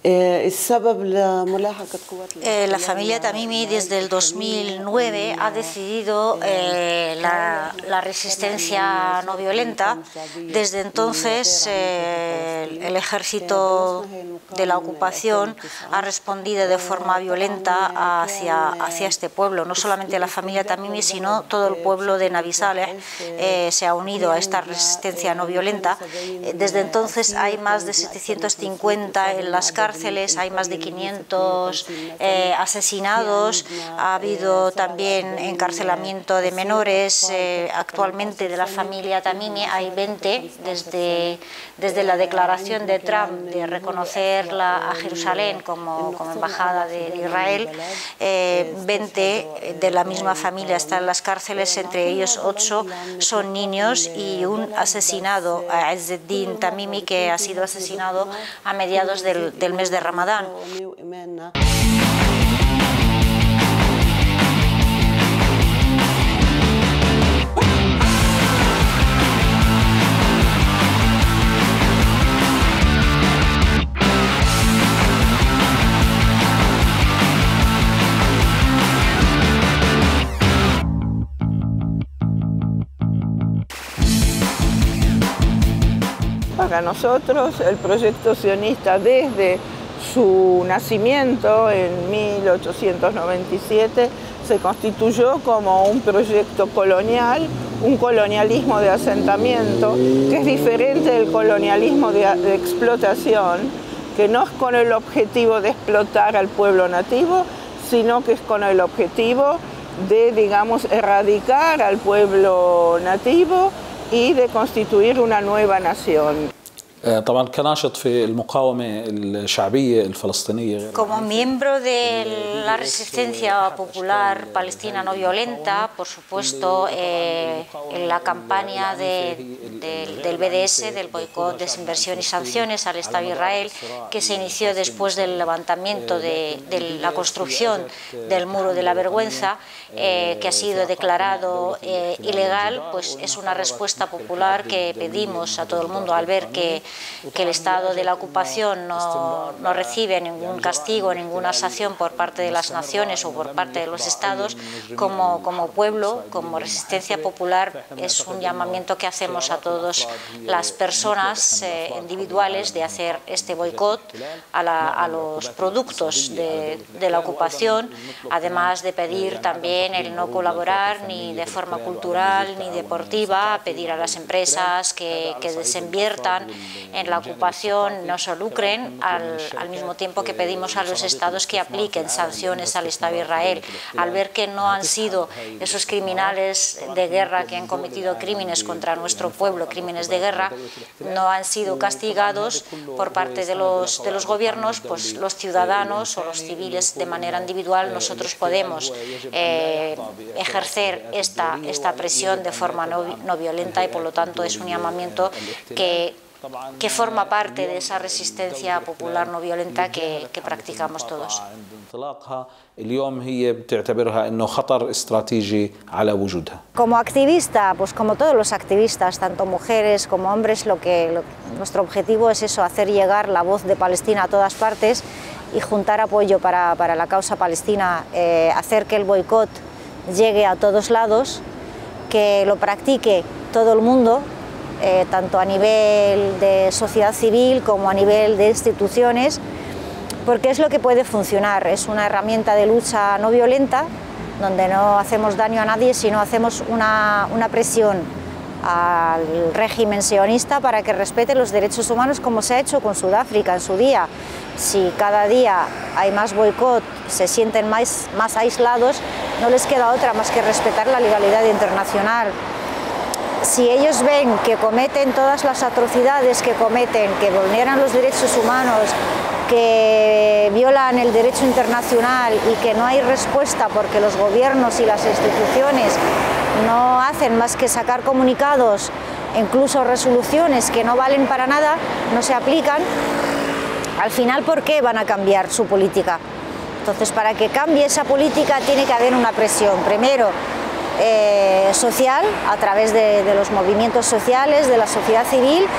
La familia Tamimi desde el 2009 ha decidido la resistencia no violenta. Desde entonces el ejército de la ocupación ha respondido de forma violenta hacia este pueblo. No solamente la familia Tamimi, sino todo el pueblo de Nabi Saleh se ha unido a esta resistencia no violenta. Desde entonces hay más de 750 en las cárceles, hay más de 500 asesinados, ha habido también encarcelamiento de menores. Actualmente de la familia Tamimi hay 20, desde la declaración de Trump de reconocer a Jerusalén como embajada de Israel, 20 de la misma familia están en las cárceles, entre ellos 8 son niños y un asesinado, Izzeddin Tamimi, que ha sido asesinado a mediados del mes de Ramadán. Para nosotros, el proyecto sionista desde su nacimiento en 1897 se constituyó como un proyecto colonial, un colonialismo de asentamiento que es diferente del colonialismo de explotación, que no es con el objetivo de explotar al pueblo nativo, sino que es con el objetivo de, digamos, erradicar al pueblo nativo y de constituir una nueva nación. Como miembro de la resistencia popular palestina no violenta, por supuesto, en la campaña del BDS, del boicot, desinversión y sanciones al Estado de Israel, que se inició después del levantamiento de la construcción del muro de la vergüenza, que ha sido declarado ilegal, pues es una respuesta popular que pedimos a todo el mundo al ver que el Estado de la ocupación no recibe ningún castigo, ninguna sanción por parte de las naciones o por parte de los Estados. Como pueblo, como resistencia popular, es un llamamiento que hacemos a todas las personas individuales de hacer este boicot a los productos de la ocupación, además de pedir también el no colaborar ni de forma cultural ni deportiva, pedir a las empresas que desinviertan en la ocupación, no se lucren, al mismo tiempo que pedimos a los estados que apliquen sanciones al Estado de Israel. Al ver que no han sido esos criminales de guerra que han cometido crímenes contra nuestro pueblo, crímenes de guerra, no han sido castigados por parte de los gobiernos, pues los ciudadanos o los civiles de manera individual, nosotros podemos ejercer esta presión de forma no violenta, y por lo tanto es un llamamiento que forma parte de esa resistencia popular no violenta que practicamos todos. Como activista, pues como todos los activistas, tanto mujeres como hombres, nuestro objetivo es eso, hacer llegar la voz de Palestina a todas partes y juntar apoyo para la causa palestina, hacer que el boicot llegue a todos lados, que lo practique todo el mundo, tanto a nivel de sociedad civil como a nivel de instituciones, porque es lo que puede funcionar. Es una herramienta de lucha no violenta, donde no hacemos daño a nadie, sino hacemos una presión al régimen sionista para que respete los derechos humanos, como se ha hecho con Sudáfrica en su día. Si cada día hay más boicot, se sienten más aislados, no les queda otra más que respetar la legalidad internacional. Si ellos ven que cometen todas las atrocidades que cometen, que vulneran los derechos humanos, que violan el derecho internacional y que no hay respuesta porque los gobiernos y las instituciones no hacen más que sacar comunicados, incluso resoluciones que no valen para nada, no se aplican, al final, ¿por qué van a cambiar su política? Entonces, para que cambie esa política tiene que haber una presión, primero social, a través de los movimientos sociales, de la sociedad civil,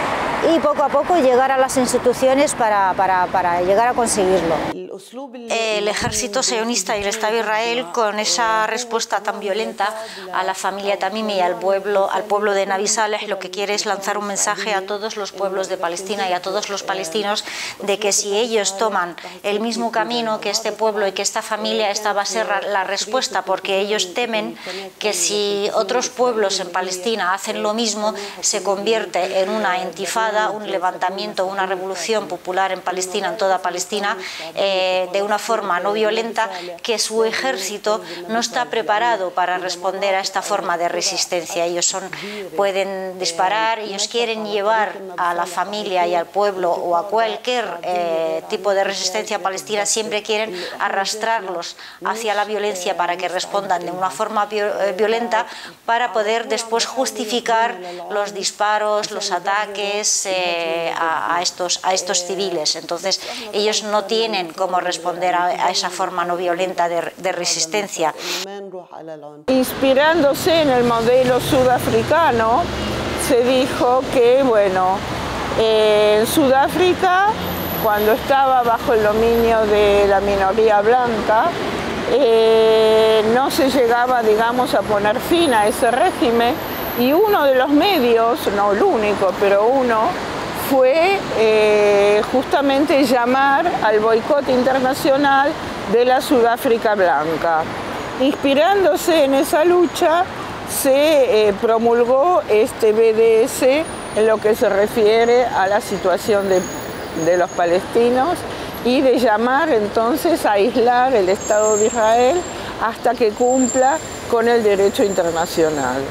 y poco a poco llegar a las instituciones para llegar a conseguirlo. El ejército sionista y el Estado de Israel, con esa respuesta tan violenta a la familia Tamimi y al pueblo de Nabi Saleh, lo que quiere es lanzar un mensaje a todos los pueblos de Palestina y a todos los palestinos de que si ellos toman el mismo camino que este pueblo y que esta familia, esta va a ser la respuesta, porque ellos temen que si otros pueblos en Palestina hacen lo mismo, se convierte en una intifada, un levantamiento, una revolución popular en Palestina, en toda Palestina, de una forma no violenta, que su ejército no está preparado para responder a esta forma de resistencia. Ellos pueden disparar, ellos quieren llevar a la familia y al pueblo o a cualquier tipo de resistencia palestina, siempre quieren arrastrarlos hacia la violencia para que respondan de una forma violenta, para poder después justificar los disparos, los ataques a estos civiles. Entonces ellos no tienen cómo responder a esa forma no violenta de resistencia. Inspirándose en el modelo sudafricano, se dijo que, bueno, en Sudáfrica, cuando estaba bajo el dominio de la minoría blanca, no se llegaba, digamos, a poner fin a ese régimen, y uno de los medios, no el único, pero uno, fue justamente llamar al boicot internacional de la Sudáfrica blanca. Inspirándose en esa lucha, se promulgó este BDS en lo que se refiere a la situación de los palestinos, y de llamar entonces a aislar el Estado de Israel hasta que cumpla con el derecho internacional.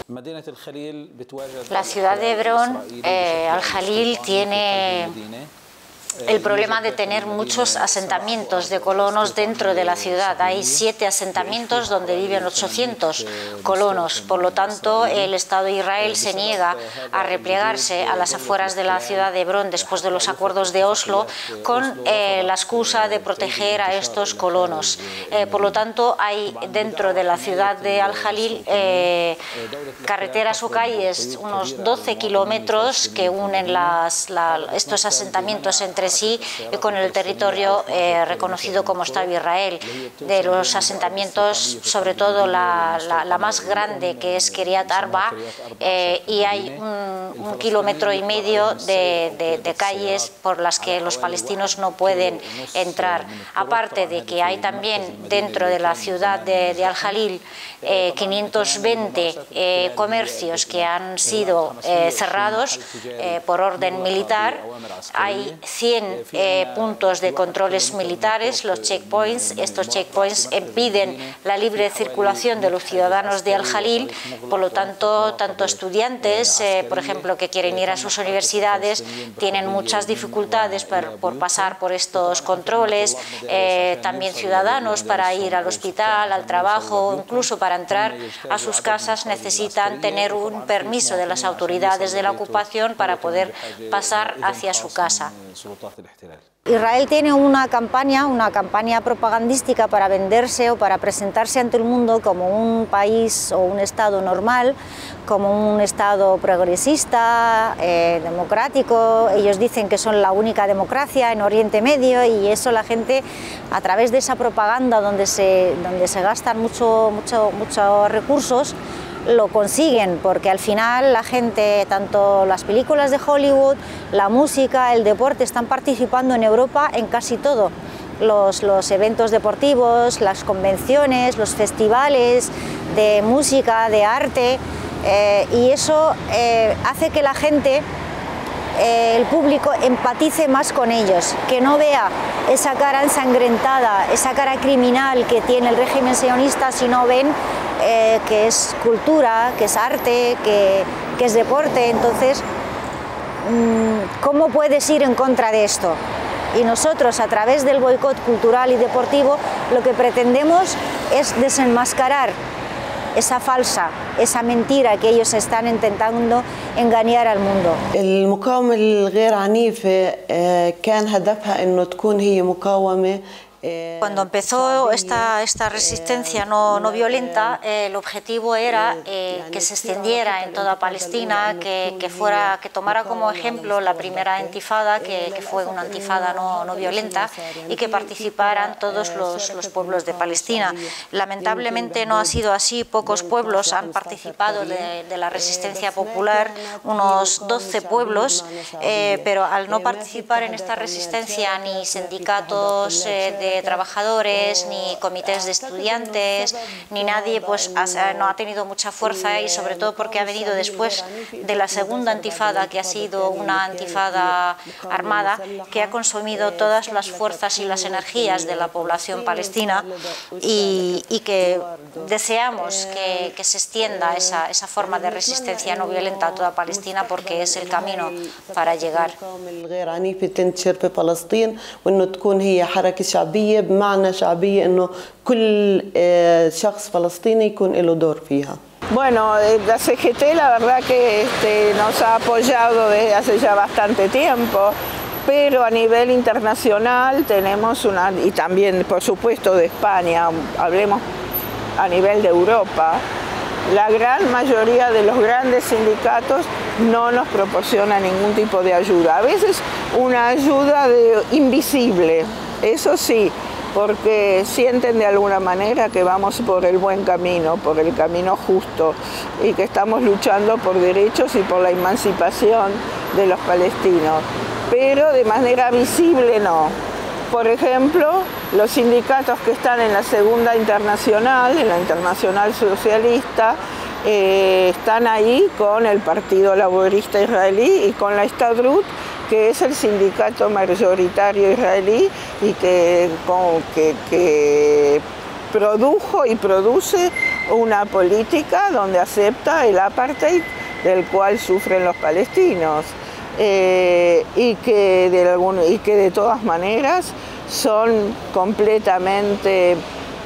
La ciudad de Hebrón, Al-Jalil, tiene el problema de tener muchos asentamientos de colonos dentro de la ciudad. Hay 7 asentamientos donde viven 800 colonos. Por lo tanto, el Estado de Israel se niega a replegarse a las afueras de la ciudad de Hebrón después de los acuerdos de Oslo, con la excusa de proteger a estos colonos. Por lo tanto, hay dentro de la ciudad de Al-Jalil carreteras o calles, unos 12 kilómetros que unen estos asentamientos entre sí con el territorio reconocido como Estado de Israel. De los asentamientos, sobre todo la más grande, que es Kiryat Arba, y hay 1,5 kilómetros de calles por las que los palestinos no pueden entrar. Aparte de que hay también dentro de la ciudad de Al-Jalil 520 comercios que han sido cerrados por orden militar. Hay 100 puntos de controles militares, los checkpoints. Estos checkpoints impiden la libre circulación de los ciudadanos de Al-Jalil. Por lo tanto, tanto estudiantes, por ejemplo, que quieren ir a sus universidades, tienen muchas dificultades por pasar por estos controles. También ciudadanos, para ir al hospital, al trabajo, incluso para entrar a sus casas, necesitan tener un permiso de las autoridades de la ocupación para poder pasar hacia su casa. Israel tiene una campaña propagandística para venderse o para presentarse ante el mundo como un país o un Estado normal, como un Estado progresista, democrático. Ellos dicen que son la única democracia en Oriente Medio, y eso la gente, a través de esa propaganda donde se gastan muchos recursos, lo consiguen, porque al final la gente, tanto las películas de Hollywood, la música, el deporte, están participando en Europa en casi todo. Los eventos deportivos, las convenciones, los festivales de música, de arte, y eso hace que la gente, el público, empatice más con ellos, que no vea esa cara ensangrentada, esa cara criminal que tiene el régimen sionista, sino ven que es cultura, que es arte, que es deporte. Entonces, ¿cómo puedes ir en contra de esto? Y nosotros, a través del boicot cultural y deportivo, lo que pretendemos es desenmascarar esa falsa, esa mentira que ellos están intentando engañar al mundo. المقاومة الغير عنيفة كان هدفها إنه تكون هي مقاومة Cuando empezó esta resistencia no violenta, el objetivo era que se extendiera en toda Palestina, que tomara como ejemplo la primera intifada, que fue una intifada no violenta, y que participaran todos los pueblos de Palestina. Lamentablemente no ha sido así, pocos pueblos han participado de la resistencia popular, unos 12 pueblos, pero al no participar en esta resistencia ni sindicatos de trabajadores, ni comités de estudiantes, ni nadie, pues no ha tenido mucha fuerza, y sobre todo porque ha venido después de la segunda intifada, que ha sido una intifada armada que ha consumido todas las fuerzas y las energías de la población palestina, y que deseamos que se extienda esa forma de resistencia no violenta a toda Palestina, porque es el camino para llegar. Bueno, la CGT la verdad que nos ha apoyado desde hace ya bastante tiempo, pero a nivel internacional tenemos y también por supuesto de España, hablemos a nivel de Europa, la gran mayoría de los grandes sindicatos no nos proporciona ningún tipo de ayuda. A veces una ayuda invisible, eso sí, porque sienten de alguna manera que vamos por el buen camino, por el camino justo, y que estamos luchando por derechos y por la emancipación de los palestinos. Pero de manera visible no. Por ejemplo, los sindicatos que están en la Segunda Internacional, en la Internacional Socialista, están ahí con el Partido Laborista Israelí y con la Histadrut, que es el sindicato mayoritario israelí y que produjo y produce una política donde acepta el apartheid del cual sufren los palestinos. Y que de todas maneras son completamente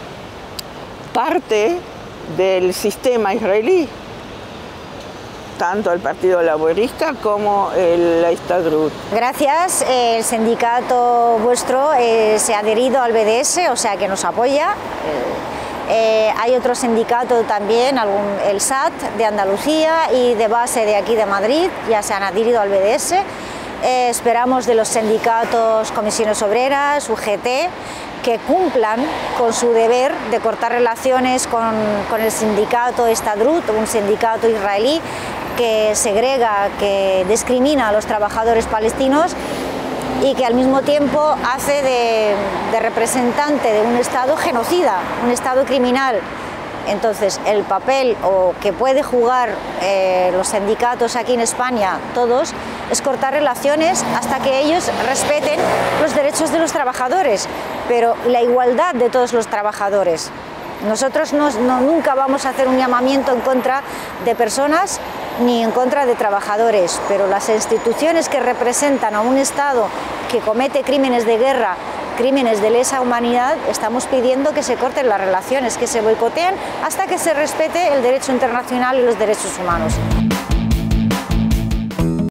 parte del sistema israelí, tanto el Partido Laborista como la Histadrut. Gracias, el sindicato vuestro se ha adherido al BDS, o sea que nos apoya. Hay otro sindicato también, el SAT de Andalucía y de base de aquí de Madrid, ya se han adherido al BDS. Esperamos de los sindicatos Comisiones Obreras, UGT, que cumplan con su deber de cortar relaciones con el sindicato Histadrut, un sindicato israelí que segrega, que discrimina a los trabajadores palestinos y que al mismo tiempo hace de representante de un Estado genocida, un Estado criminal. Entonces, el papel que puede jugar los sindicatos aquí en España, todos, es cortar relaciones hasta que ellos respeten los derechos de los trabajadores, pero la igualdad de todos los trabajadores. Nosotros nunca vamos a hacer un llamamiento en contra de personas ni en contra de trabajadores, pero las instituciones que representan a un Estado que comete crímenes de guerra, crímenes de lesa humanidad, estamos pidiendo que se corten las relaciones, que se boicoteen hasta que se respete el derecho internacional y los derechos humanos.